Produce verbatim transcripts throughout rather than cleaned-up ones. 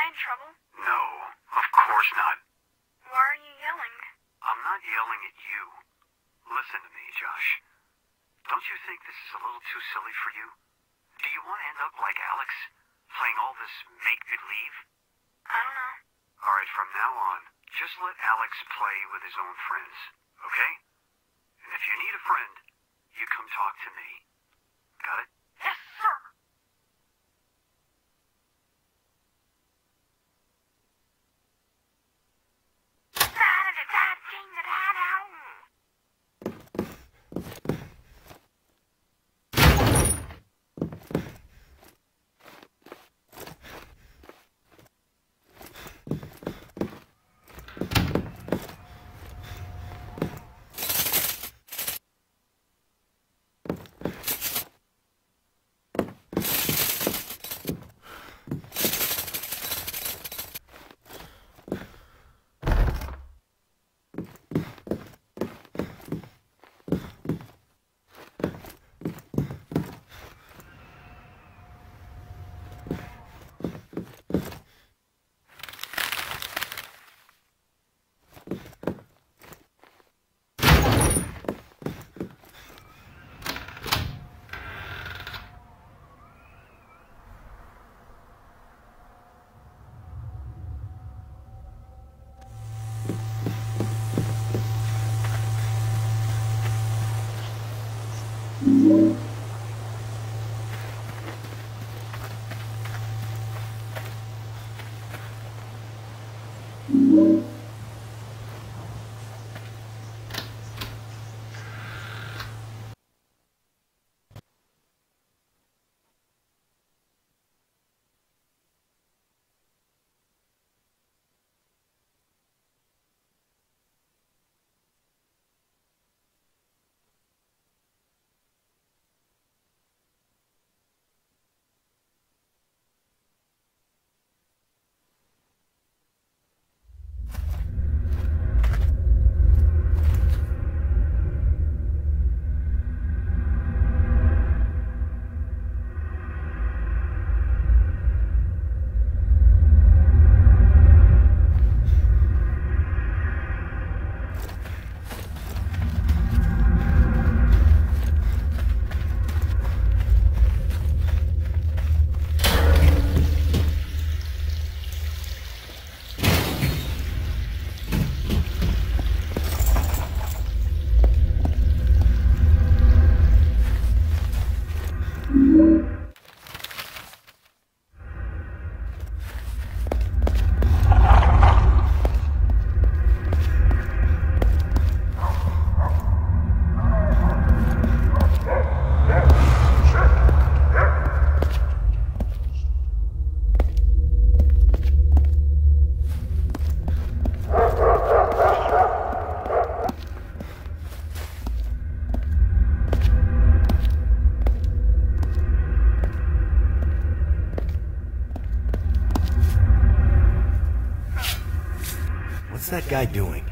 in trouble? No, of course not. Why are you yelling? I'm not yelling at you. Listen to me, Josh. Don't you think this is a little too silly for you? Do you want to end up like Alex, playing all this make-believe? I don't know. Alright, from now on, just let Alex play with his own friends, okay? And if you need a friend, you come talk to me. Got it? Yes, sir. What's that guy doing?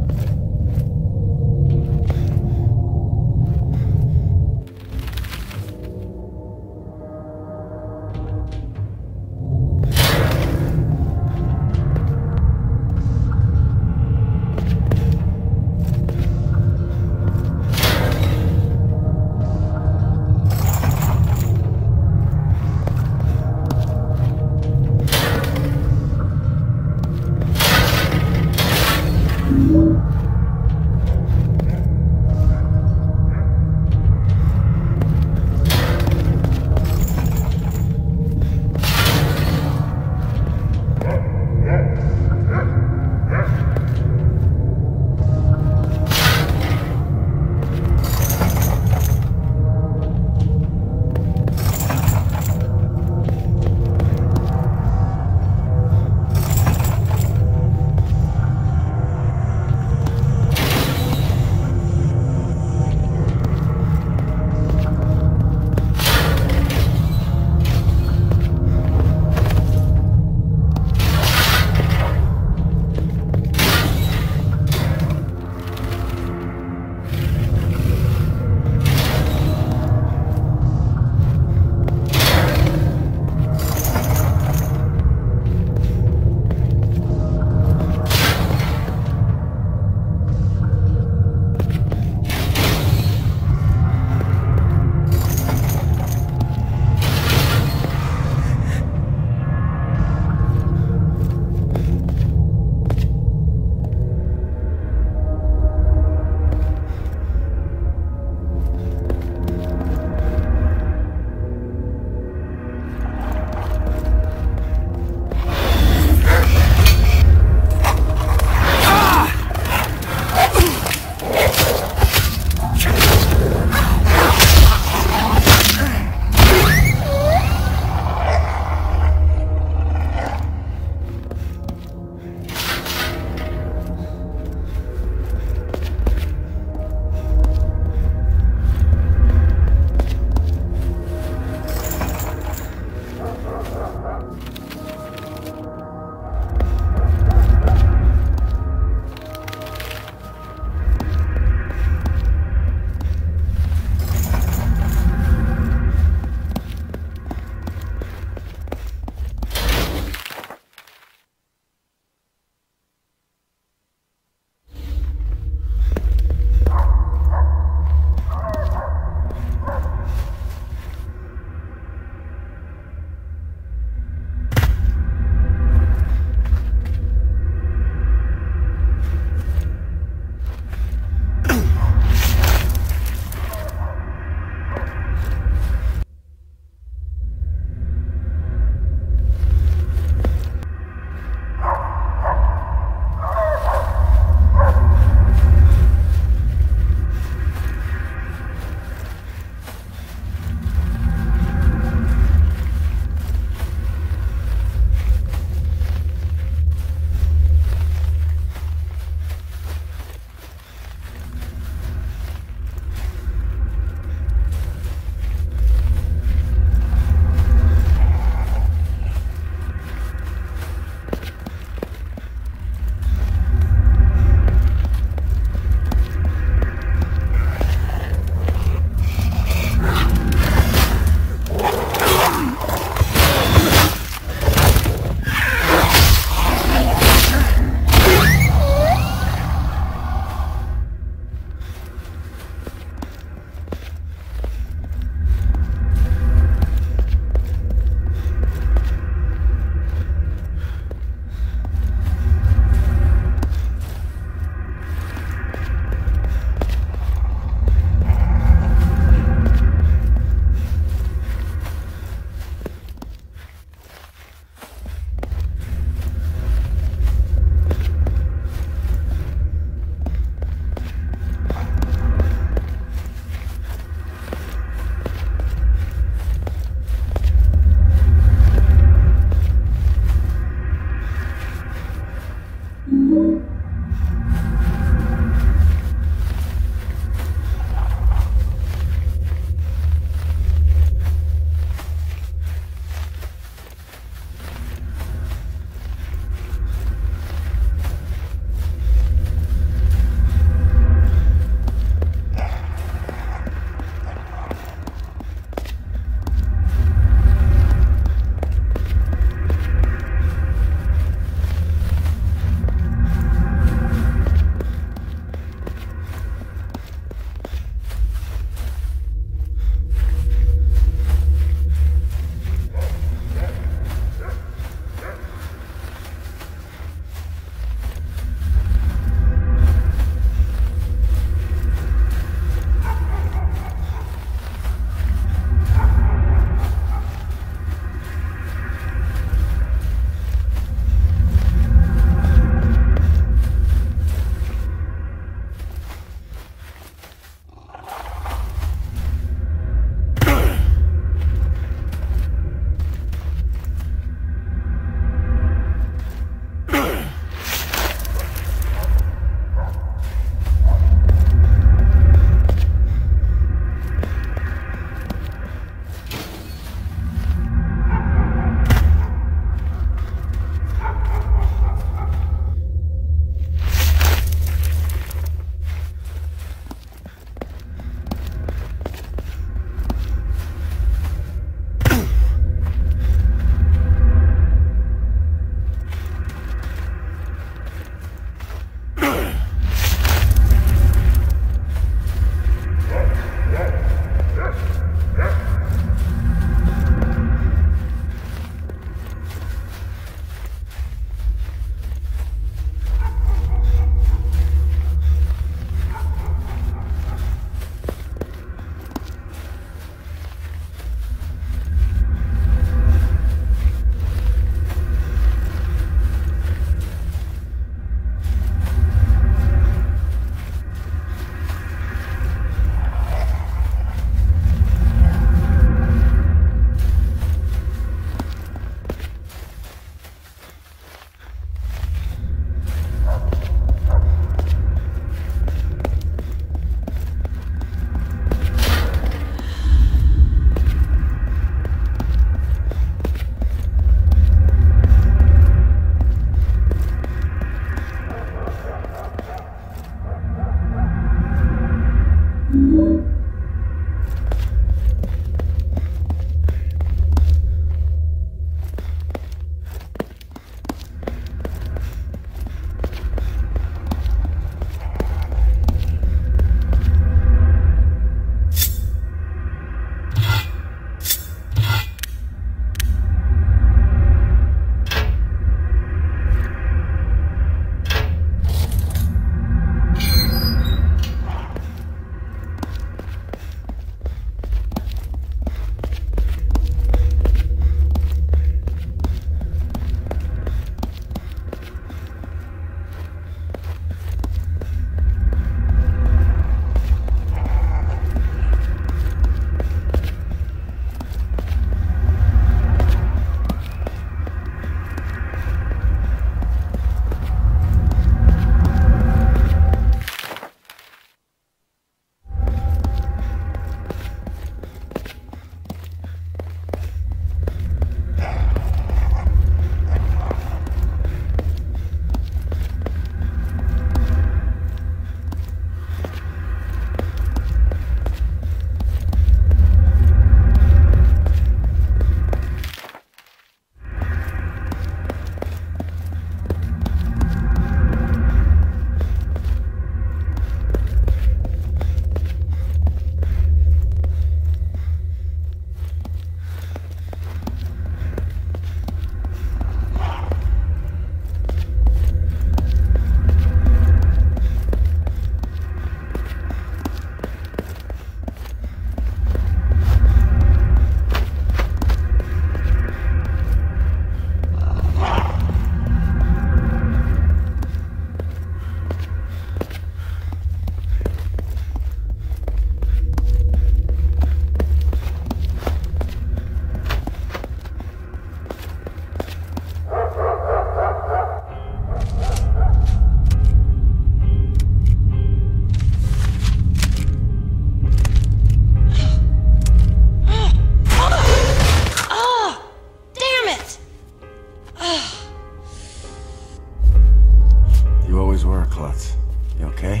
You always were a klutz. You okay?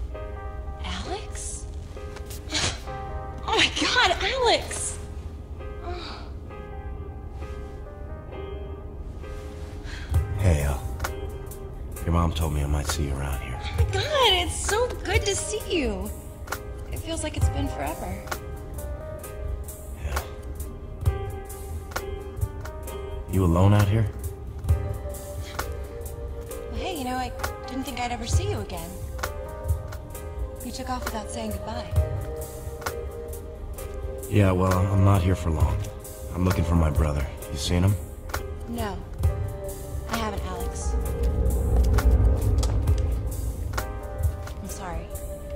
Alex? Oh my god, Alex! Hey, Al. Your mom told me I might see you around here. Oh my god, it's so good to see you. It feels like it's been forever. Yeah. You alone out here? Well, hey, you know, I didn't think I'd ever see you again. You took off without saying goodbye. Yeah, well, I'm not here for long. I'm looking for my brother. You seen him? No. I haven't, Alex. I'm sorry.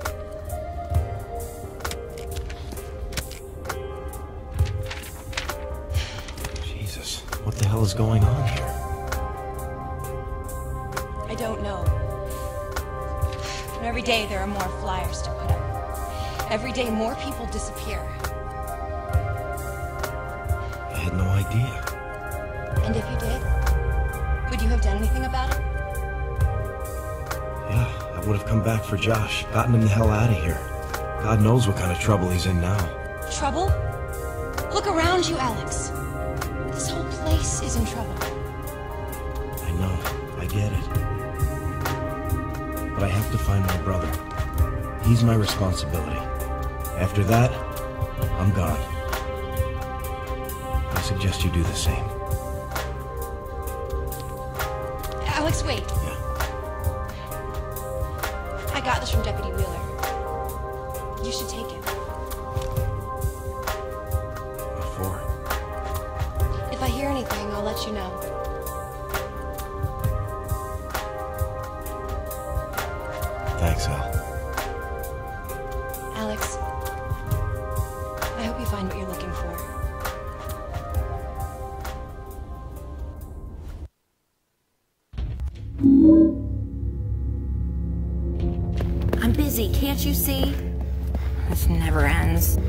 Jesus, what the hell is going on here? I don't know. But every day there are more flyers to put up. Every day more people disappear. I had no idea. And if you did, would you have done anything about it? Yeah, I would have come back for Josh, gotten him the hell out of here. God knows what kind of trouble he's in now. Trouble? Look around you, Alex. This whole place is in trouble. I know, I get it. But I have to find my brother. He's my responsibility. After that, I'm gone. I suggest you do the same. Alex, wait. Yeah. I got this from Deputy Wheeler. You should take it. What for? If I hear anything, I'll let you know. Thanks, Al. Alex, I hope you find what you're looking for. I'm busy, can't you see? This never ends.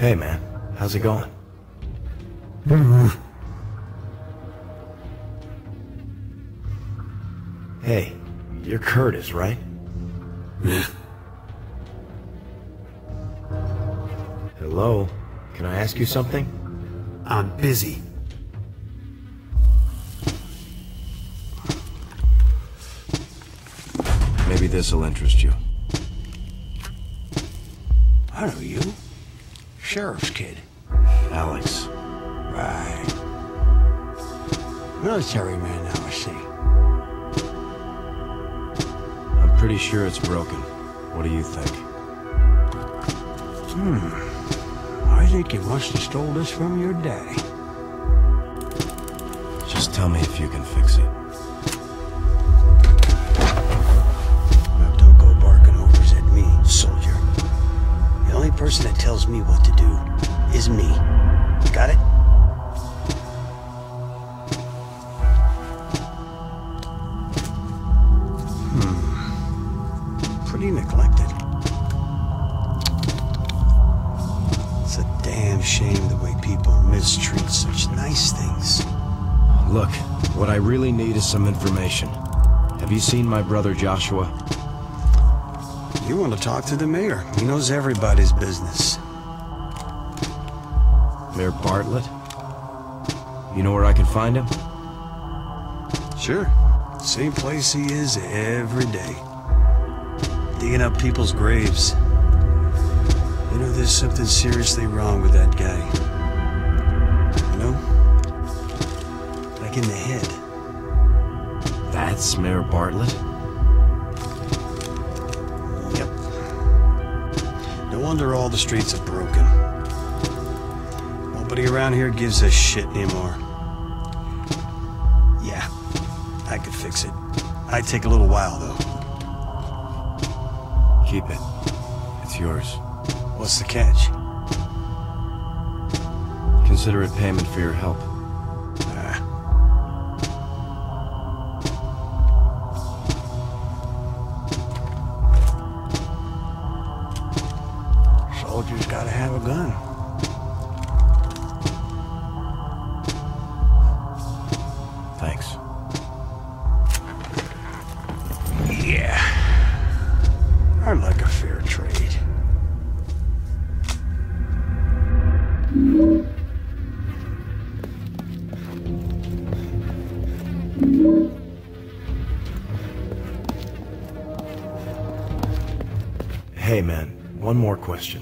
Hey, man. How's it going? Hey, you're Curtis, right? Hello? Can I ask you something? I'm busy. Maybe this'll interest you. I know you. Sheriff's kid. Alex. Right. Military man now, I see. I'm pretty sure it's broken. What do you think? Hmm. I think you must have stole this from your daddy. Just tell me if you can fix it. Now don't go barking orders at me, soldier. The only person that tells me what to do is me. Got it? Hmm. Pretty neglected. It's a damn shame the way people mistreat such nice things. Look, what I really need is some information. Have you seen my brother Joshua? You want to talk to the mayor. He knows everybody's business. Mayor Bartlett? You know where I can find him? Sure. Same place he is every day. Digging up people's graves. You know, there's something seriously wrong with that guy. You know? Like in the head. That's Mayor Bartlett? Yep. No wonder all the streets are broken. Nobody around here gives a shit anymore. Yeah, I could fix it. I'd take a little while, though. Keep it. It's yours. What's the catch? Consider it payment for your help. Ah. Soldiers gotta have a gun. Thanks. Yeah. I'd like a fair trade. Hey, man. One more question.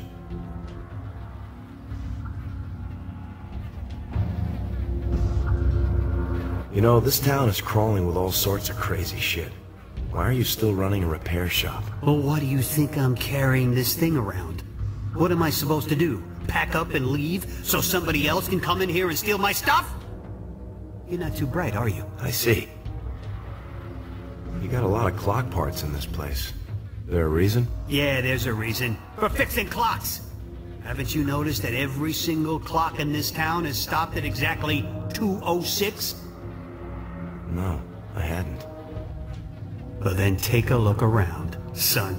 You know, this town is crawling with all sorts of crazy shit. Why are you still running a repair shop? Well, why do you think I'm carrying this thing around? What am I supposed to do? Pack up and leave so somebody else can come in here and steal my stuff? You're not too bright, are you? I see. You got a lot of clock parts in this place. There a reason? Yeah, there's a reason. For fixing clocks! Haven't you noticed that every single clock in this town is stopped at exactly two oh six? No, I hadn't. Well, then take a look around, son.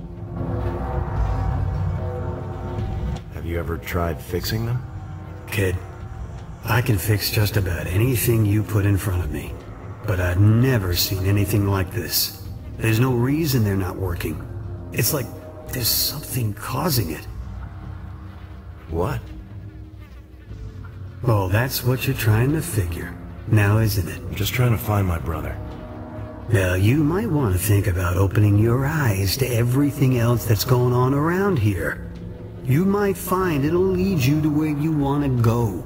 Have you ever tried fixing them? Kid, I can fix just about anything you put in front of me. But I've never seen anything like this. There's no reason they're not working. It's like there's something causing it. What? Well, that's what you're trying to figure. Now, isn't it? I'm just trying to find my brother. Now, you might want to think about opening your eyes to everything else that's going on around here. You might find it'll lead you to where you want to go.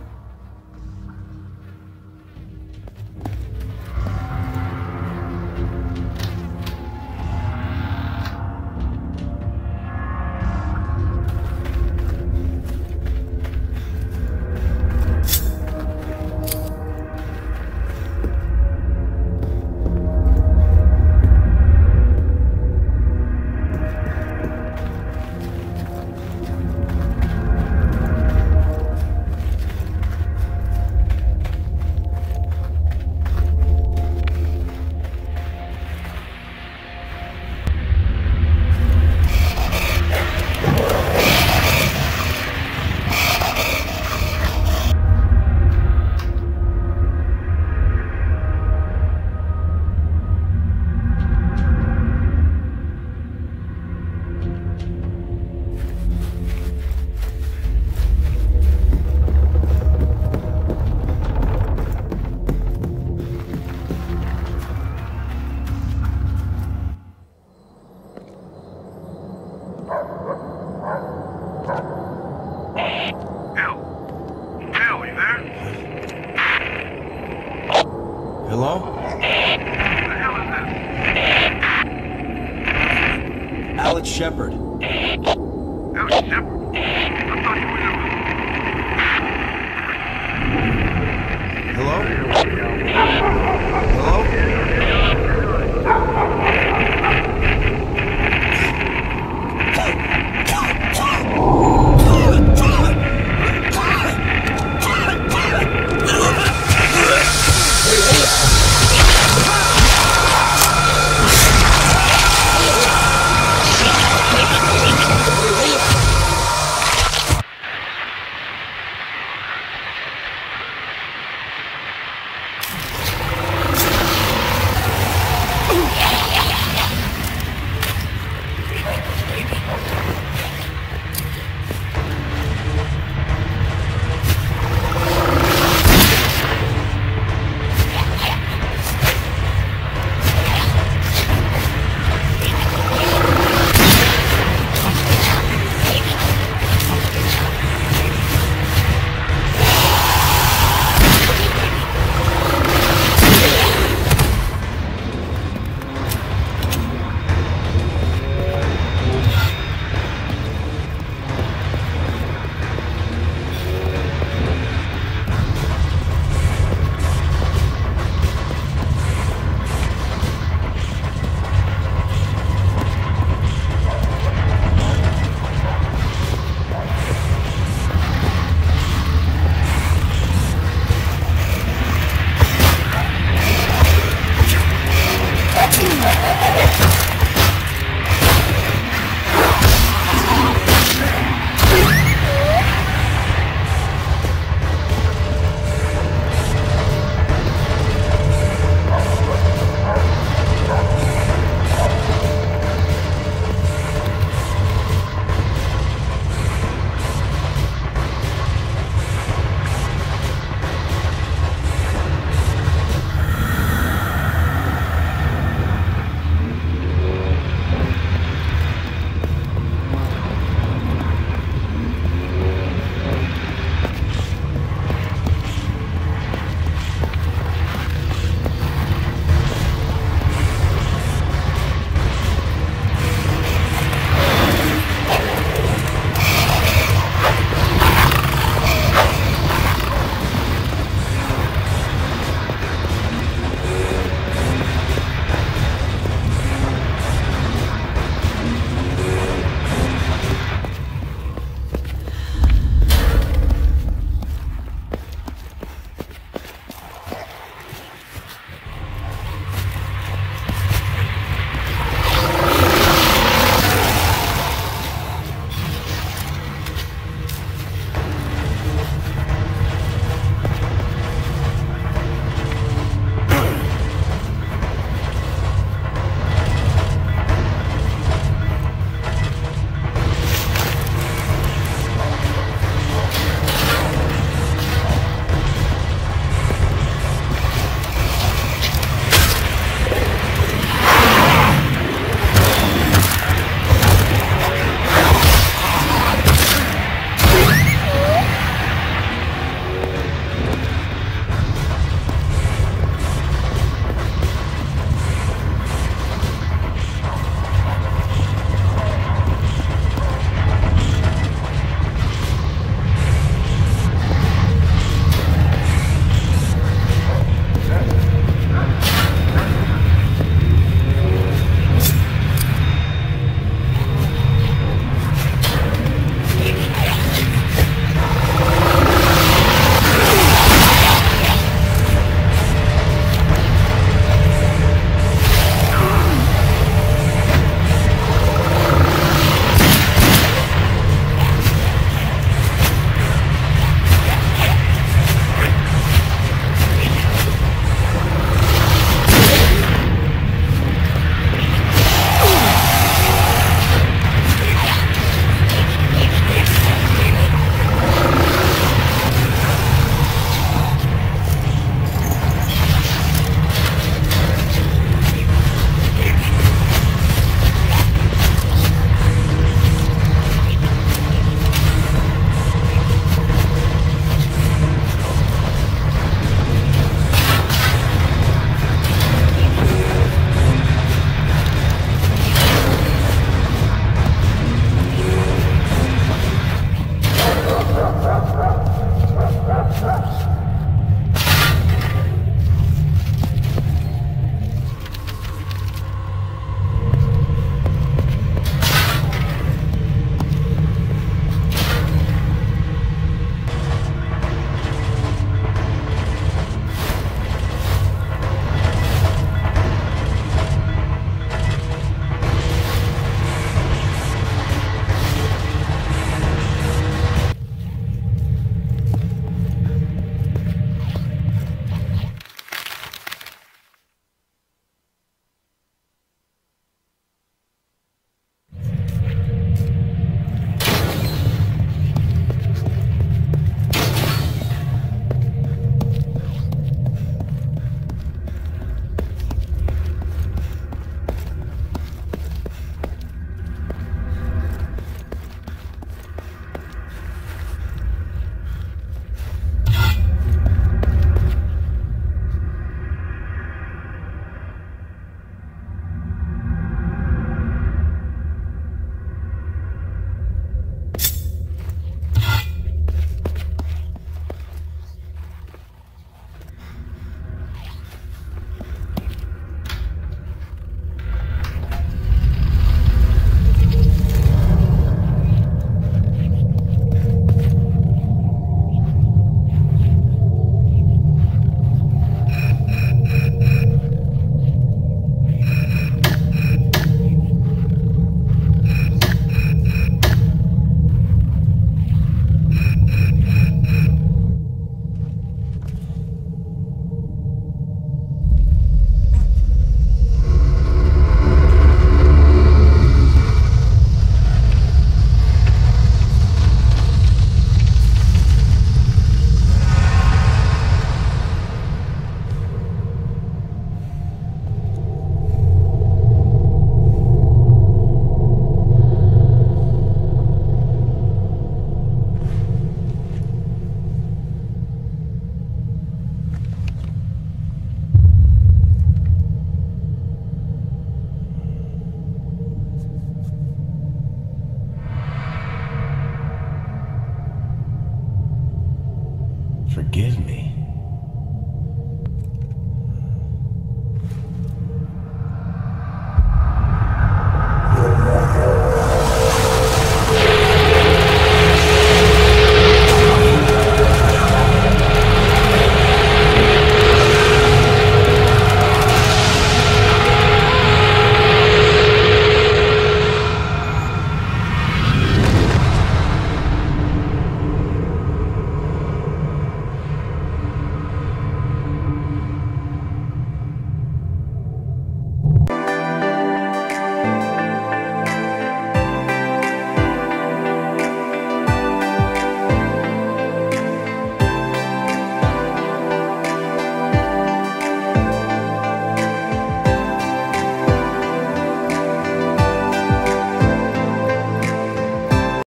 Hello? Who the hell is this? Alex Shepard. Alex Shepard?